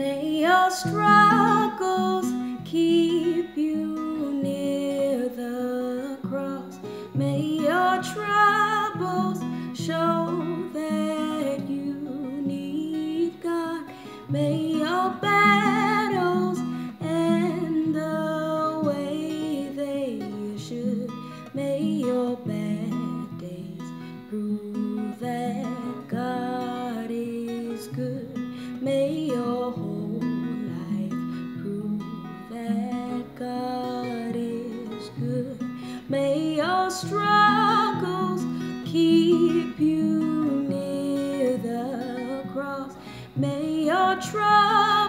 May your struggles keep you near the cross. May your troubles show that you need God. May your battles end the way they should. May your bad days prove that God is good. May your whole life prove that God is good. May your struggles keep you near the cross. May your troubles